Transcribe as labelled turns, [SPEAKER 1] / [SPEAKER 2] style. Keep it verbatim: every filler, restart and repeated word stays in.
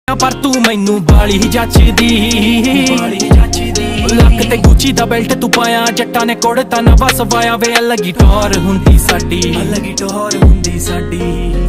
[SPEAKER 1] ਪਰ ਤੂੰ ਮੈਨੂੰ ਬਾਲੀ ਜੱਚਦੀ ਲੱਕ ਤੇ ਗੁੱਚੀ ਦਾ ਬੈਲਟ ਤੂੰ ਪਾਇਆ ਜੱਟਾਂ ਨੇ ਕੋੜਤਾ ਨਾ ਵਸ ਵਾਇਆ ਵੇ ਅਲੱਗੀ ਟੌਰ ਹੁੰਦੀ ਸਾਡੀ ਅਲੱਗੀ ਟੌਰ ਹੁੰਦੀ ਸਾਡੀ